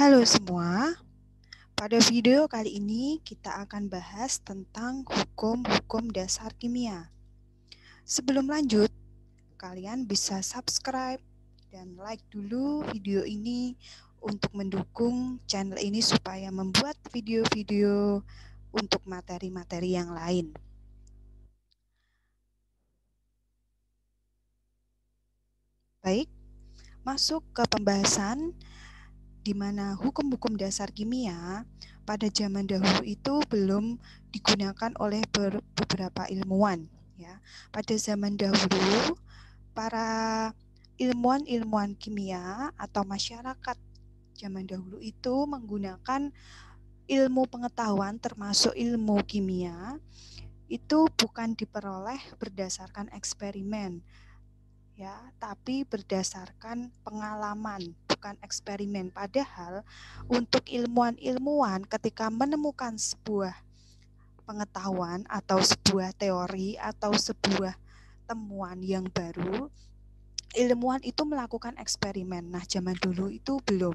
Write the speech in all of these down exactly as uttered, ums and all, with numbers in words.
Halo semua, pada video kali ini kita akan bahas tentang hukum-hukum dasar kimia. Sebelum lanjut, kalian bisa subscribe dan like dulu video ini untuk mendukung channel ini supaya membuat video-video untuk materi-materi yang lain. Baik, masuk ke pembahasan di mana hukum-hukum dasar kimia pada zaman dahulu itu belum digunakan oleh beberapa ilmuwan. Ya, pada zaman dahulu para ilmuwan-ilmuwan kimia atau masyarakat zaman dahulu itu menggunakan ilmu pengetahuan termasuk ilmu kimia itu bukan diperoleh berdasarkan eksperimen, ya, tapi berdasarkan pengalaman, bukan eksperimen. Padahal untuk ilmuwan-ilmuwan ketika menemukan sebuah pengetahuan atau sebuah teori atau sebuah temuan yang baru, ilmuwan itu melakukan eksperimen. Nah, zaman dulu itu belum.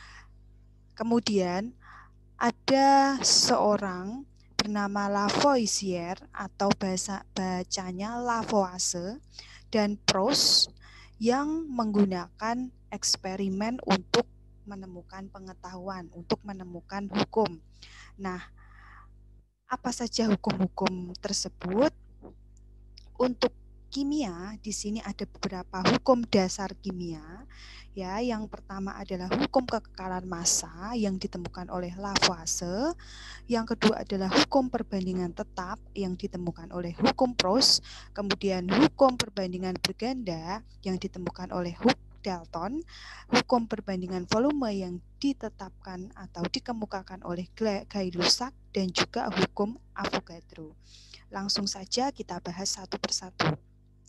Kemudian ada seorang bernama Lavoisier atau bahasa bacanya Lavoisier dan Proust yang menggunakan eksperimen untuk menemukan pengetahuan, untuk menemukan hukum. Nah, apa saja hukum-hukum tersebut? Untuk kimia, di sini ada beberapa hukum dasar kimia. Ya, yang pertama adalah hukum kekekalan massa yang ditemukan oleh Lavoisier. Yang kedua adalah hukum perbandingan tetap yang ditemukan oleh hukum Proust. Kemudian hukum perbandingan berganda yang ditemukan oleh Hooke Dalton. Hukum perbandingan volume yang ditetapkan atau dikemukakan oleh Gay-Lussac dan juga hukum Avogadro. Langsung saja kita bahas satu persatu.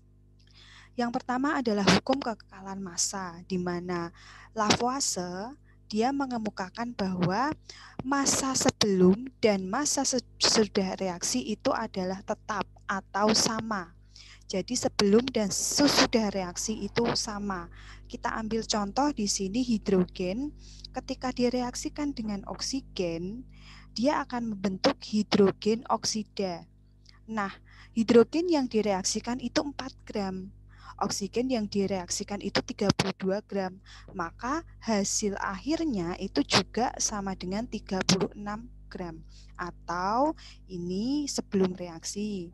Yang pertama adalah hukum kekekalan massa, di mana Lavoisier dia mengemukakan bahwa massa sebelum dan massa sesudah reaksi itu adalah tetap atau sama. Jadi sebelum dan sesudah reaksi itu sama. Kita ambil contoh di sini hidrogen, ketika direaksikan dengan oksigen, dia akan membentuk hidrogen oksida. Nah, hidrogen yang direaksikan itu empat gram. Oksigen yang direaksikan itu tiga puluh dua gram. Maka hasil akhirnya itu juga sama dengan tiga puluh enam gram. Atau ini sebelum reaksi.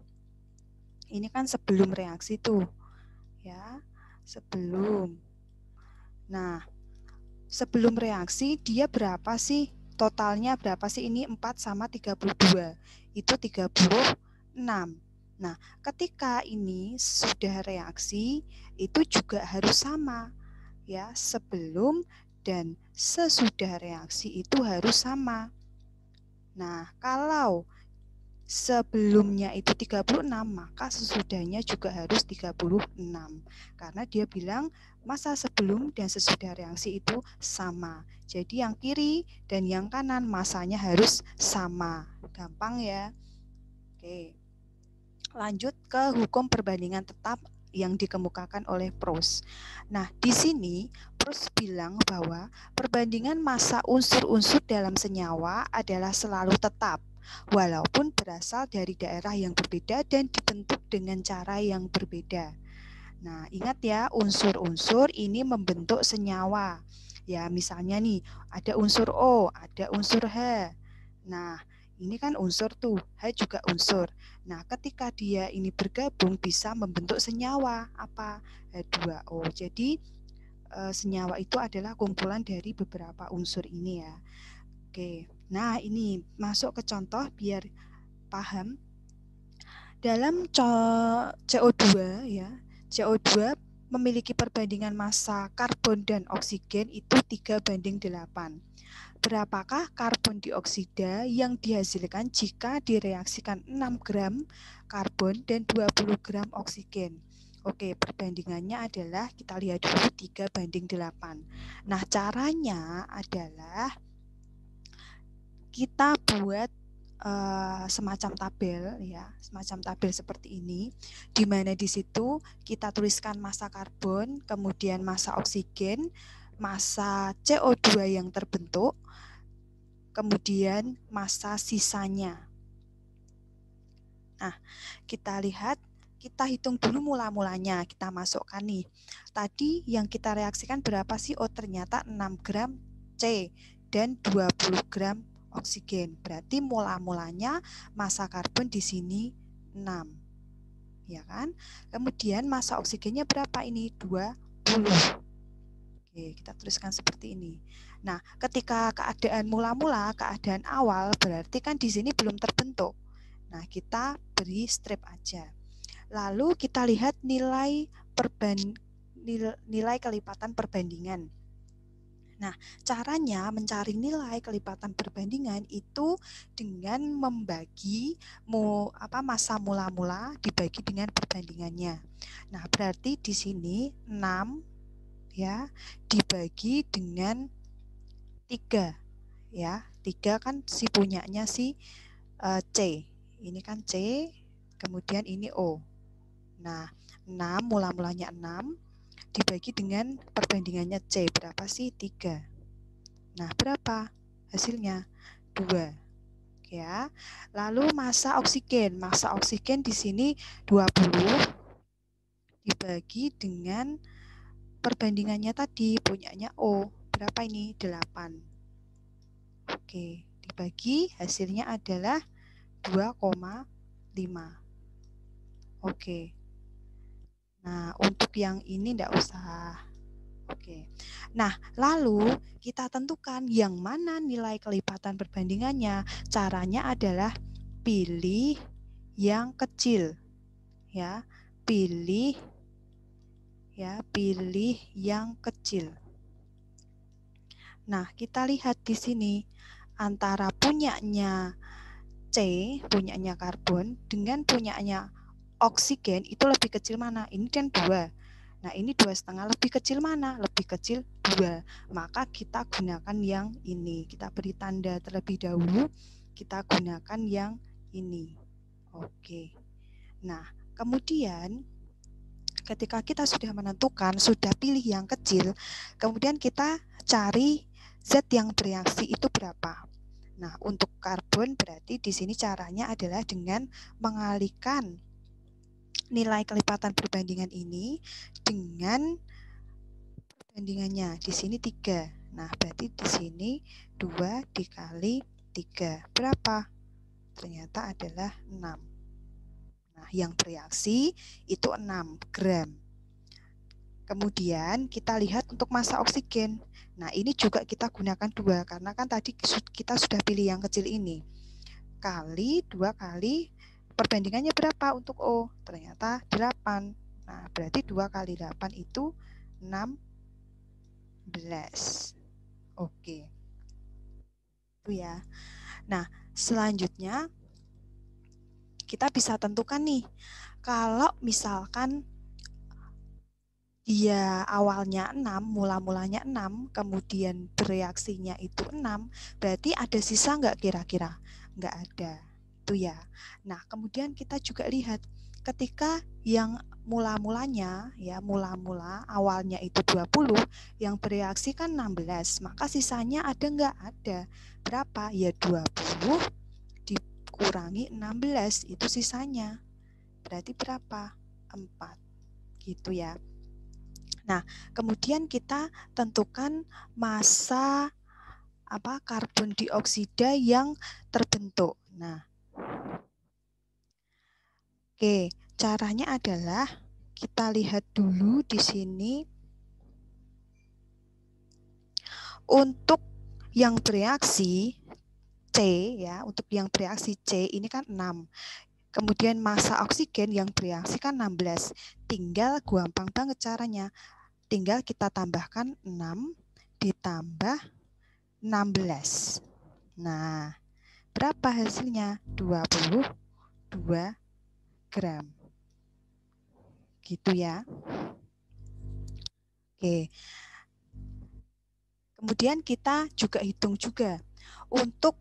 Ini kan sebelum reaksi tuh. Ya, sebelum. Nah, sebelum reaksi dia berapa sih? Totalnya berapa sih? Ini empat sama tiga puluh dua. Itu tiga puluh enam. Nah, ketika ini sudah reaksi, itu juga harus sama. Ya, sebelum dan sesudah reaksi itu harus sama. Nah, kalau sebelumnya itu tiga puluh enam, maka sesudahnya juga harus tiga puluh enam. Karena dia bilang massa sebelum dan sesudah reaksi itu sama. Jadi yang kiri dan yang kanan massanya harus sama. Gampang ya. Oke. Lanjut ke hukum perbandingan tetap yang dikemukakan oleh Proust. Nah, di sini Proust bilang bahwa perbandingan massa unsur-unsur dalam senyawa adalah selalu tetap, walaupun berasal dari daerah yang berbeda dan dibentuk dengan cara yang berbeda. Nah, ingat ya, unsur-unsur ini membentuk senyawa. Ya, misalnya nih, ada unsur O, ada unsur H. Nah, ini kan unsur tuh, H juga unsur. Nah, ketika dia ini bergabung bisa membentuk senyawa apa? H dua O. Jadi e, senyawa itu adalah kumpulan dari beberapa unsur ini ya. Oke. Nah, ini masuk ke contoh biar paham. Dalam C O dua ya, C O dua memiliki perbandingan massa karbon dan oksigen itu tiga banding delapan. Berapakah karbon dioksida yang dihasilkan jika direaksikan enam gram karbon dan dua puluh gram oksigen? Oke, perbandingannya adalah kita lihat dulu tiga banding delapan. Nah, caranya adalah kita buat uh, semacam tabel ya, semacam tabel seperti ini, di mana di situ kita tuliskan massa karbon, kemudian massa oksigen, massa C O dua yang terbentuk, kemudian massa sisanya. Nah, kita lihat, kita hitung dulu mula-mulanya, kita masukkan nih. Tadi yang kita reaksikan berapa sih? Oh, ternyata enam gram C dan dua puluh gram oksigen. Berarti mula-mulanya massa karbon di sini enam. Ya kan? Kemudian massa oksigennya berapa ini? dua puluh. Oke, kita tuliskan seperti ini. Nah, ketika keadaan mula-mula, keadaan awal, berarti kan di sini belum terbentuk. Nah, kita beri strip aja. Lalu kita lihat nilai perban nilai, nilai kelipatan perbandingan. Nah, caranya mencari nilai kelipatan perbandingan itu dengan membagi mu, apa massa mula-mula dibagi dengan perbandingannya. Nah, berarti di sini enam ya dibagi dengan tiga ya. tiga kan si punyanya si uh, C. Ini kan C, kemudian ini O. Nah, enam, mula-mulanya enam, dibagi dengan perbandingannya C. Berapa sih? tiga. Nah, berapa hasilnya? dua. Ya. Lalu massa oksigen. Massa oksigen di sini dua puluh dibagi dengan perbandingannya tadi, punyanya O. Berapa ini? delapan. Oke, dibagi hasilnya adalah dua koma lima. Oke. Nah, untuk yang ini enggak usah. Oke. Nah, lalu kita tentukan yang mana nilai kelipatan perbandingannya. Caranya adalah pilih yang kecil. Ya, pilih ya, pilih yang kecil. Nah, kita lihat di sini antara punyanya C, punyanya karbon dengan punyanya oksigen itu lebih kecil mana? Ini kan dua. Nah, ini dua setengah, lebih kecil mana? Lebih kecil dua. Maka kita gunakan yang ini. Kita beri tanda terlebih dahulu. Kita gunakan yang ini. Oke. Nah, kemudian ketika kita sudah menentukan, sudah pilih yang kecil, kemudian kita cari zat yang bereaksi itu berapa. Nah, untuk karbon berarti di sini caranya adalah dengan mengalihkan nilai kelipatan perbandingan ini dengan perbandingannya. Di sini tiga. Nah, berarti di sini dua dikali tiga. Berapa? Ternyata adalah enam. Nah, yang bereaksi itu enam gram. Kemudian kita lihat untuk massa oksigen. Nah, ini juga kita gunakan dua, karena kan tadi kita sudah pilih yang kecil ini. Kali dua kali perbandingannya berapa untuk O? Ternyata delapan. Nah, berarti dua kali delapan itu enam belas. Oke. Itu ya. Nah, selanjutnya kita bisa tentukan nih. Kalau misalkan dia awalnya enam, mula-mulanya enam, kemudian bereaksinya itu enam, berarti ada sisa nggak kira-kira? Nggak ada. Itu ya. Nah, kemudian kita juga lihat ketika yang mula-mulanya ya mula-mula awalnya itu dua puluh, yang bereaksi kan enam belas, maka sisanya ada nggak? Ada. Berapa? Ya dua puluh dikurangi enam belas, itu sisanya. Berarti berapa? empat. Gitu ya. Nah, kemudian kita tentukan massa apa karbon dioksida yang terbentuk. Nah, oke, caranya adalah kita lihat dulu di sini. Untuk yang bereaksi C ya, untuk yang bereaksi C ini kan enam. Kemudian massa oksigen yang bereaksi kan enam belas. Tinggal gampang banget caranya. Tinggal kita tambahkan enam ditambah enam belas. Nah, berapa hasilnya? dua puluh dua gram. Gitu ya. Oke. Kemudian kita juga hitung juga untuk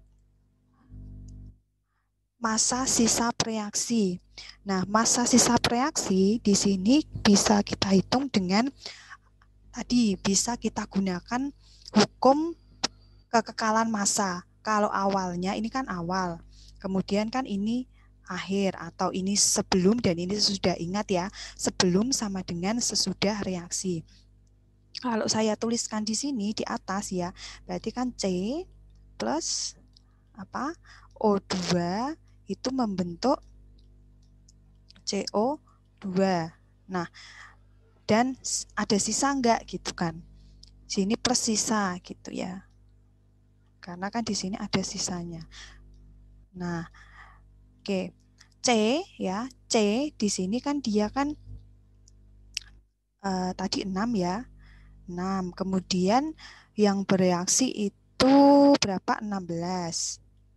massa sisa reaksi. Nah, massa sisa reaksi di sini bisa kita hitung dengan tadi bisa kita gunakan hukum kekekalan massa. Kalau awalnya ini kan awal, kemudian kan ini akhir atau ini sebelum dan ini sesudah. Ingat ya, sebelum sama dengan sesudah reaksi. Kalau saya tuliskan di sini di atas ya, berarti kan C plus apa? O dua itu membentuk C O dua. Nah, dan ada sisa enggak gitu kan? Sini plus sisa gitu ya. Karena kan di sini ada sisanya. Nah, oke. C ya, C di sini kan dia kan uh, tadi enam ya. enam. Kemudian yang bereaksi itu berapa? enam belas.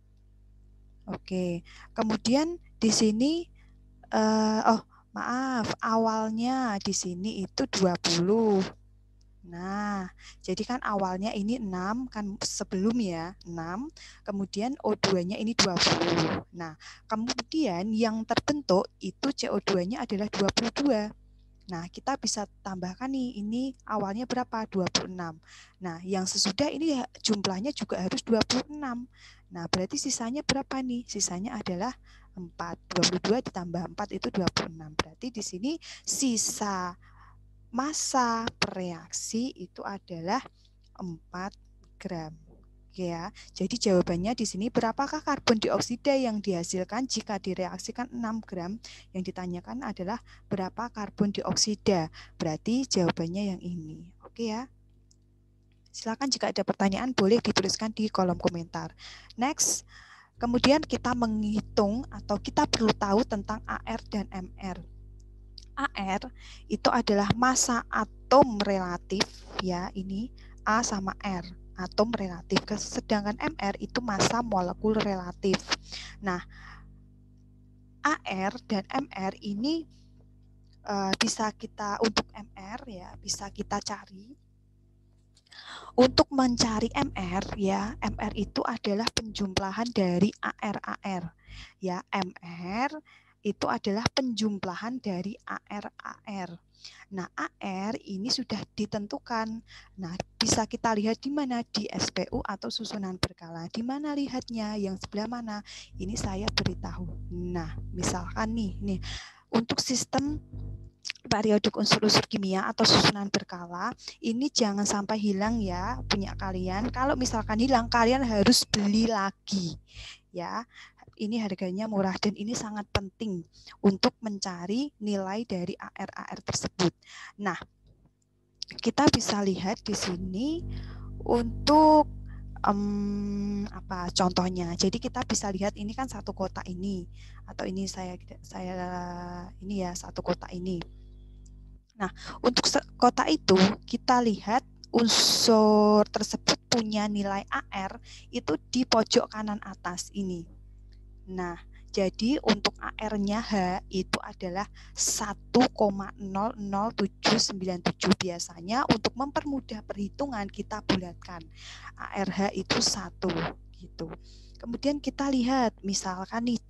Oke. Kemudian di sini uh, oh, maaf, awalnya di sini itu dua puluh. Nah, jadi kan awalnya ini enam, kan sebelum ya, enam, kemudian O dua-nya ini dua puluh. Nah, kemudian yang terbentuk itu C O dua-nya adalah dua puluh dua. Nah, kita bisa tambahkan nih, ini awalnya berapa? dua puluh enam. Nah, yang sesudah ini jumlahnya juga harus dua puluh enam. Nah, berarti sisanya berapa nih? Sisanya adalah empat. dua puluh dua ditambah empat itu dua puluh enam. Berarti di sini sisa massa bereaksi itu adalah empat gram. Oke ya. Jadi jawabannya di sini berapakah karbon dioksida yang dihasilkan jika direaksikan enam gram? Yang ditanyakan adalah berapa karbon dioksida. Berarti jawabannya yang ini. Oke ya. Silakan jika ada pertanyaan boleh dituliskan di kolom komentar. Next, kemudian kita menghitung atau kita perlu tahu tentang A R dan M R. A R itu adalah massa atom relatif ya, ini A sama R, atom relatif. Sedangkan M R itu massa molekul relatif. Nah, A R dan M R ini uh, bisa kita untuk M R ya, bisa kita cari. Untuk mencari M R ya, M R itu adalah penjumlahan dari A R A R. Ya, M R itu adalah penjumlahan dari A R A R. Nah, A R ini sudah ditentukan. Nah, bisa kita lihat di mana? Di S P U atau susunan berkala. Di mana lihatnya? Yang sebelah mana? Ini saya beritahu. Nah, misalkan nih, nih untuk sistem periodik unsur-unsur kimia atau susunan berkala, ini jangan sampai hilang ya punya kalian. Kalau misalkan hilang, kalian harus beli lagi ya. Ini harganya murah dan ini sangat penting untuk mencari nilai dari A R A R tersebut. Nah, kita bisa lihat di sini untuk um, apa contohnya. Jadi kita bisa lihat ini kan satu kotak ini atau ini saya saya ini ya satu kotak ini. Nah, untuk kotak itu kita lihat unsur tersebut punya nilai A R itu di pojok kanan atas ini. Nah, jadi untuk A R-nya H itu adalah satu koma nol nol tujuh sembilan tujuh. Biasanya untuk mempermudah perhitungan kita bulatkan. A R H itu satu gitu. Kemudian kita lihat misalkan nih C.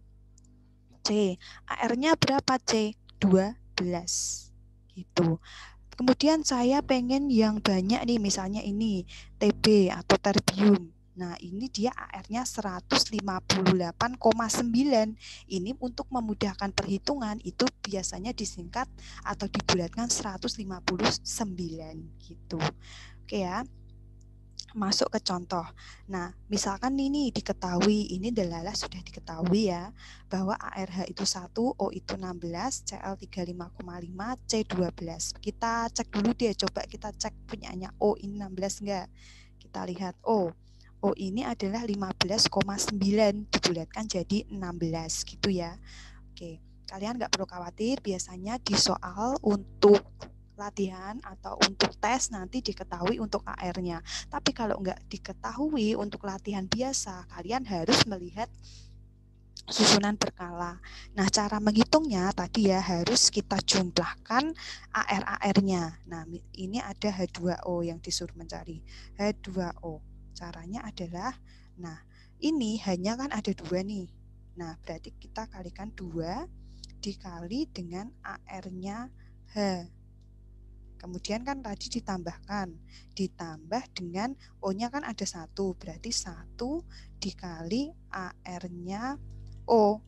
C, A R-nya berapa C? dua belas gitu. Kemudian saya pengen yang banyak nih, misalnya ini T B atau terbium. Nah, ini dia A R-nya seratus lima puluh delapan koma sembilan. Ini untuk memudahkan perhitungan itu biasanya disingkat atau dibulatkan seratus lima puluh sembilan gitu. Oke ya. Masuk ke contoh. Nah, misalkan ini diketahui, ini delalah sudah diketahui ya, bahwa A R H itu satu, O itu enam belas, C L tiga puluh lima koma lima, C dua belas. Kita cek dulu deh, coba kita cek punyanya O ini enam belas enggak? Kita lihat O. O ini adalah lima belas koma sembilan dibulatkan jadi enam belas gitu ya. Oke, kalian nggak perlu khawatir, biasanya di soal untuk latihan atau untuk tes nanti diketahui untuk A R-nya. Tapi kalau nggak diketahui untuk latihan biasa, kalian harus melihat susunan berkala. Nah, cara menghitungnya tadi ya harus kita jumlahkan A R A R-nya. Nah, ini ada H dua O yang disuruh mencari. H dua O. Caranya adalah, nah ini hanya kan ada dua nih. Nah, berarti kita kalikan dua dikali dengan A R-nya H. kemudian kan tadi ditambahkan, ditambah dengan O-nya kan ada satu, berarti satu dikali A R-nya O.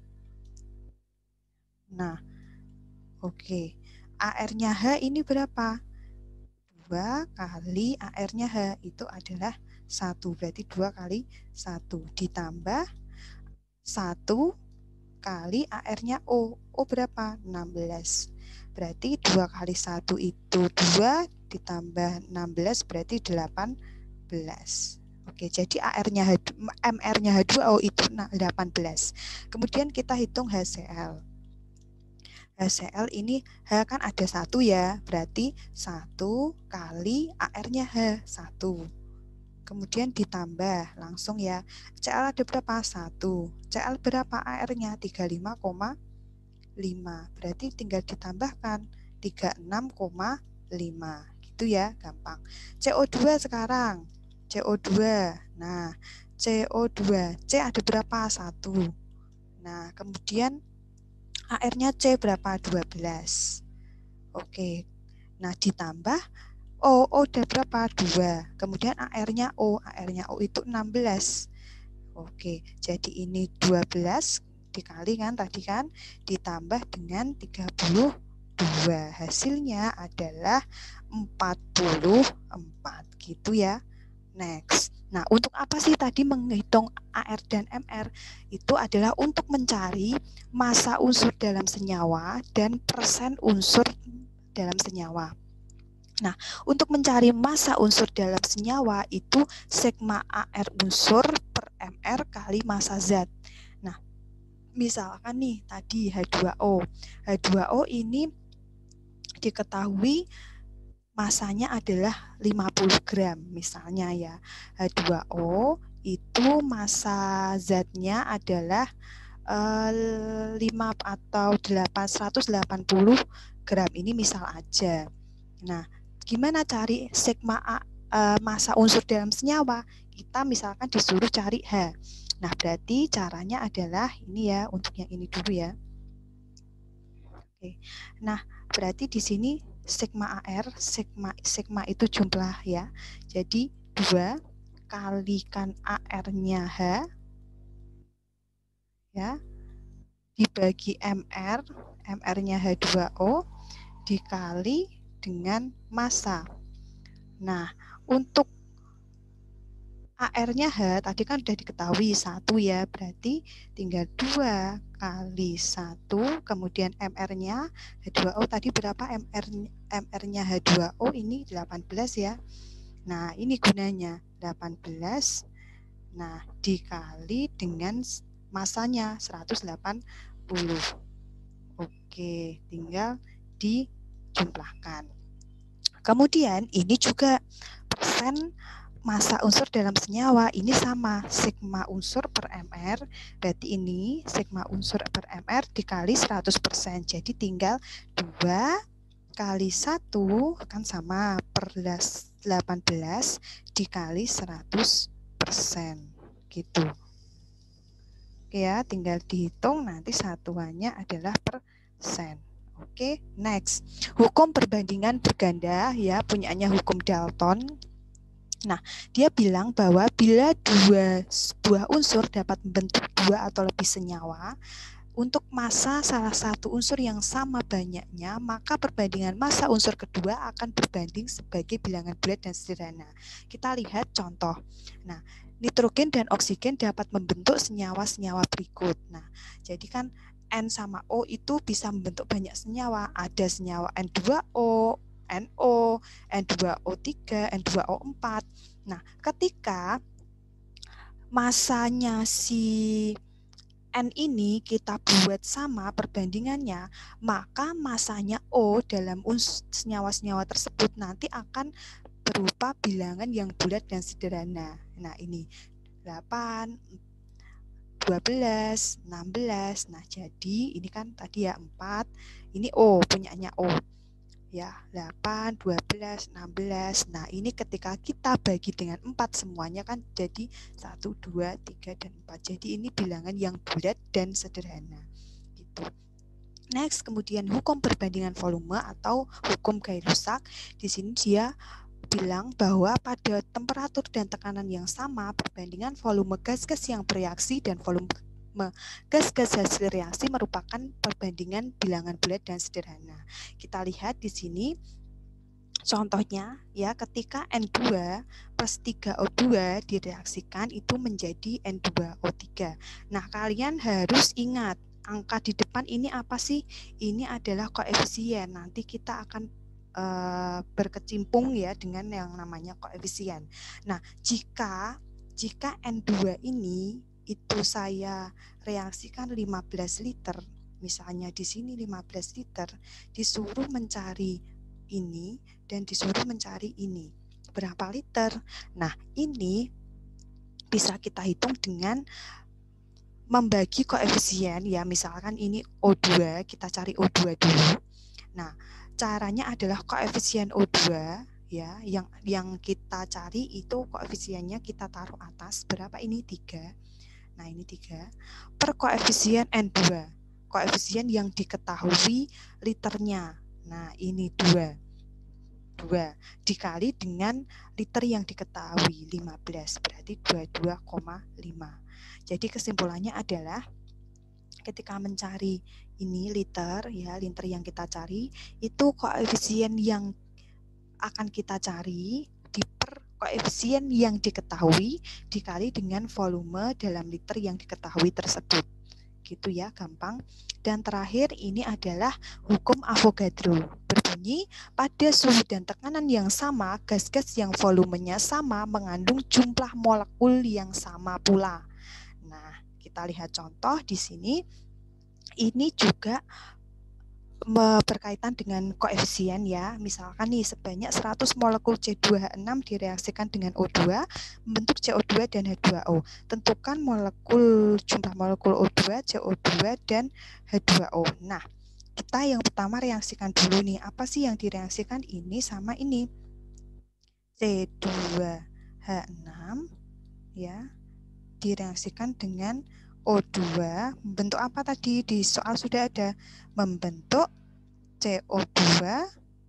Nah, oke. Okay. A R-nya H ini berapa? dua kali A R-nya H itu adalah satu, berarti dua kali satu ditambah satu kali A R-nya O. O berapa? enam belas. Berarti dua kali satu itu dua ditambah enam belas berarti delapan belas. Oke, jadi A R-nya M R-nya H dua O itu delapan belas. Kemudian kita hitung H C L. H C L ini H kan ada satu ya, berarti satu kali A R-nya H, satu. Kemudian ditambah langsung ya. C L ada berapa? satu. C L berapa A R-nya? tiga puluh lima koma lima. Berarti tinggal ditambahkan tiga puluh enam koma lima. Gitu ya, gampang. C O dua sekarang. C O dua. Nah, C O dua. C ada berapa? satu. Nah, kemudian A R-nya C berapa? dua belas. Oke. Nah, ditambah O, O udah berapa? dua. Kemudian A R-nya O, A R-nya O itu enam belas. Oke, jadi ini dua belas dikali kan tadi kan, ditambah dengan tiga puluh dua. Hasilnya adalah empat puluh empat gitu ya. Next. Nah, untuk apa sih tadi menghitung A R dan M R? Itu adalah untuk mencari massa unsur dalam senyawa dan persen unsur dalam senyawa. Nah, untuk mencari massa unsur dalam senyawa itu sigma A R unsur per M R kali massa zat. Nah, misalkan nih tadi H dua O. H dua O ini diketahui massanya adalah lima puluh gram misalnya ya. H dua O itu massa zatnya adalah eh, lima atau delapan ratus delapan puluh gram. Ini misal aja. Nah, gimana cari sigma A, e, massa unsur dalam senyawa? Kita misalkan disuruh cari H. Nah, berarti caranya adalah ini ya, untuk yang ini dulu ya. Oke. Nah, berarti di sini sigma A R, sigma sigma itu jumlah ya. Jadi dua kalikan A R-nya H ya dibagi M R, M R-nya H dua O dikali dengan massa. Nah, untuk A R-nya H tadi kan sudah diketahui satu ya, berarti tinggal dua kali satu, kemudian M R-nya H dua O tadi berapa? M R M R-nya H dua O ini delapan belas ya. Nah, ini gunanya delapan belas. Nah, dikali dengan massanya seratus delapan puluh. Oke, tinggal dijumlahkan. Kemudian ini juga persen massa unsur dalam senyawa ini sama sigma unsur per M R, berarti ini sigma unsur per M R dikali seratus persen, jadi tinggal dua kali satu kan sama per delapan belas dikali seratus persen gitu. Oke ya, tinggal dihitung nanti satuannya adalah persen. Oke, next. Hukum perbandingan berganda ya, punyanya hukum Dalton. Nah, dia bilang bahwa bila dua buah unsur dapat membentuk dua atau lebih senyawa, untuk massa salah satu unsur yang sama banyaknya, maka perbandingan massa unsur kedua akan berbanding sebagai bilangan bulat dan sederhana. Kita lihat contoh. Nah, nitrogen dan oksigen dapat membentuk senyawa-senyawa berikut. Nah, jadi kan N sama O itu bisa membentuk banyak senyawa. Ada senyawa N dua O, N O, N dua O tiga, N dua O empat. Nah, ketika massanya si N ini kita buat sama perbandingannya, maka massanya O dalam senyawa-senyawa tersebut nanti akan berupa bilangan yang bulat dan sederhana. Nah, ini delapan, dua belas, enam belas. Nah, jadi ini kan tadi ya empat, ini O, punyanya O. Ya, delapan, dua belas, enam belas. Nah, ini ketika kita bagi dengan empat semuanya kan jadi satu, dua, tiga, dan empat. Jadi ini bilangan yang bulat dan sederhana. Gitu. Next, kemudian hukum perbandingan volume atau hukum Gay-Lussac. Di sini dia bilang bahwa pada temperatur dan tekanan yang sama, perbandingan volume gas-gas yang bereaksi dan volume gas-gas hasil reaksi merupakan perbandingan bilangan bulat dan sederhana. Kita lihat di sini contohnya ya, ketika N dua plus tiga O dua direaksikan itu menjadi N dua O tiga. Nah, kalian harus ingat angka di depan ini apa sih? Ini adalah koefisien. Nanti kita akan uh, berkecimpung ya dengan yang namanya koefisien. Nah, jika jika N dua ini itu saya reaksikan lima belas liter, misalnya di sini lima belas liter, disuruh mencari ini dan disuruh mencari ini berapa liter. Nah, ini bisa kita hitung dengan membagi koefisien ya, misalkan ini O dua, kita cari O dua dulu. Nah, caranya adalah koefisien O dua ya, yang yang kita cari itu koefisiennya kita taruh atas, berapa ini? tiga. Nah, ini tiga per koefisien N dua, koefisien yang diketahui liternya. Nah, ini dua. dua dikali dengan liter yang diketahui lima belas, berarti dua puluh dua koma lima. Jadi kesimpulannya adalah ketika mencari ini liter ya, liter yang kita cari itu koefisien yang akan kita cari diper koefisien yang diketahui dikali dengan volume dalam liter yang diketahui tersebut. Gitu ya, gampang. Dan terakhir ini adalah hukum Avogadro. Berbunyi, pada suhu dan tekanan yang sama, gas-gas yang volumenya sama mengandung jumlah molekul yang sama pula. Nah, kita lihat contoh di sini. Ini juga berkaitan dengan koefisien ya. Misalkan nih sebanyak seratus molekul C dua H enam direaksikan dengan O dua membentuk C O dua dan H dua O. Tentukan molekul jumlah molekul O dua, C O dua dan H dua O. Nah, kita yang pertama reaksikan dulu nih. Apa sih yang direaksikan? Ini sama ini. C dua H enam ya direaksikan dengan O dua membentuk apa tadi? Di soal sudah ada, membentuk C O dua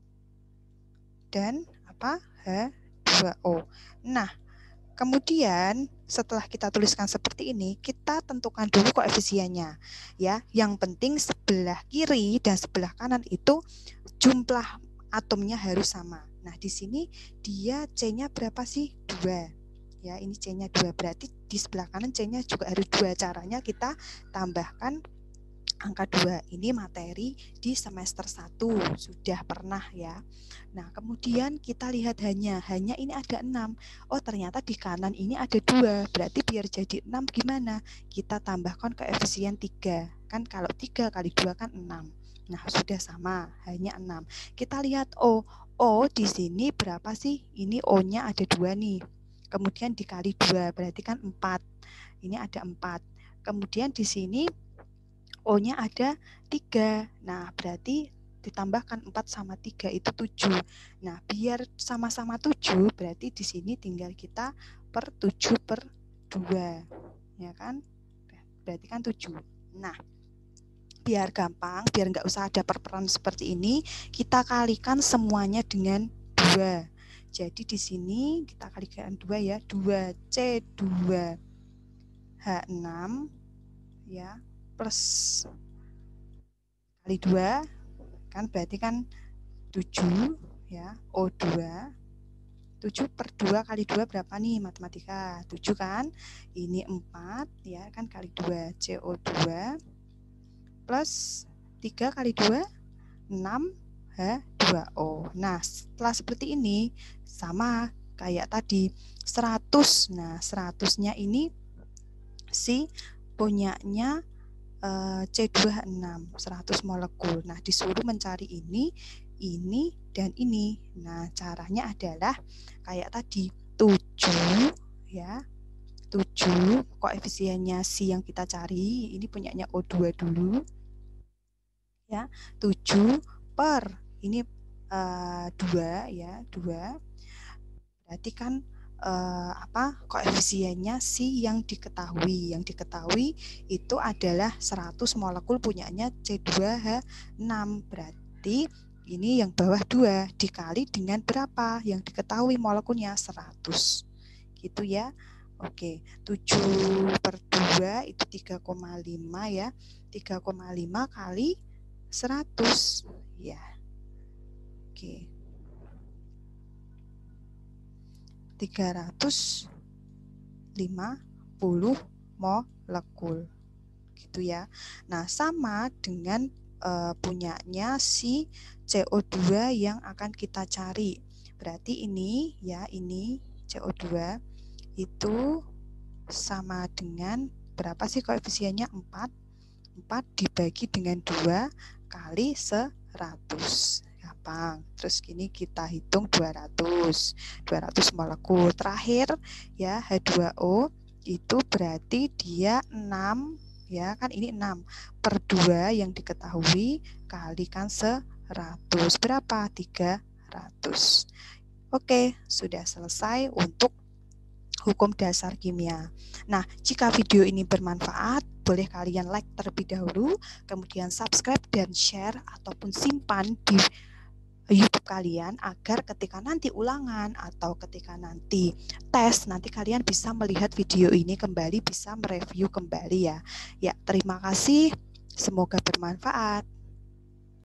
dan apa? H dua O. Nah, kemudian setelah kita tuliskan seperti ini, kita tentukan dulu koefisiennya. Ya, yang penting sebelah kiri dan sebelah kanan itu jumlah atomnya harus sama. Nah, di sini dia C-nya berapa sih? dua. Ya, ini C-nya dua, berarti di sebelah kanan C-nya juga harus dua. Caranya kita tambahkan angka dua. Ini materi di semester satu, sudah pernah ya. Nah, kemudian kita lihat hanya, hanya ini ada enam. Oh, ternyata di kanan ini ada dua, berarti biar jadi enam gimana? Kita tambahkan koefisien tiga. Kan kalau tiga kali dua kan enam. Nah, sudah sama, hanya enam. Kita lihat O. O di sini berapa sih? Ini O-nya ada dua nih. Kemudian dikali dua, berarti kan empat. Ini ada empat. Kemudian di sini O-nya ada tiga. Nah, berarti ditambahkan empat sama tiga itu tujuh. Nah, biar sama-sama tujuh, berarti di sini tinggal kita per tujuh per dua. Ya kan? Berarti kan tujuh. Nah, biar gampang, biar nggak usah ada perperan seperti ini, kita kalikan semuanya dengan dua. Jadi di sini kita kalikan dua ya, dua C dua H enam ya plus kali dua kan berarti kan tujuh ya, O dua. tujuh per dua kali dua berapa nih matematika? tujuh kan? Ini empat ya kan, kali dua C O dua plus tiga kali dua enam H dua O. Nah, setelah seperti ini sama kayak tadi seratus. Nah, seratusnya ini si punyanya uh, C dua H enam, seratus molekul. Nah, disuruh mencari ini, ini dan ini. Nah, caranya adalah kayak tadi tujuh ya. tujuh koefisiennya si yang kita cari, ini punyanya O dua dulu. Ya, tujuh per ini uh, dua ya, dua. Berarti kan eh, apa koefisiennya si yang diketahui. Yang diketahui itu adalah seratus molekul punyanya C dua H enam. Berarti ini yang bawah dua dikali dengan berapa? Yang diketahui molekulnya seratus. Gitu ya. Oke, tujuh per dua itu tiga koma lima ya. tiga koma lima kali seratus. Ya. Oke. tiga ratus lima puluh molekul. Gitu ya. Nah, sama dengan uh, punyanya si C O dua yang akan kita cari. Berarti ini ya, ini C O dua itu sama dengan berapa sih koefisiennya? empat. empat dibagi dengan dua kali seratus. Gampang. Terus gini kita hitung dua ratus. dua ratus molekul. Terakhir ya H dua O itu berarti dia enam ya, kan ini enam per dua yang diketahui kalikan seratus. Berapa? tiga ratus. Oke, sudah selesai untuk hukum dasar kimia. Nah, jika video ini bermanfaat, boleh kalian like terlebih dahulu, kemudian subscribe dan share ataupun simpan di YouTube kalian agar ketika nanti ulangan atau ketika nanti tes, nanti kalian bisa melihat video ini kembali, bisa mereview kembali ya. Ya, terima kasih. Semoga bermanfaat.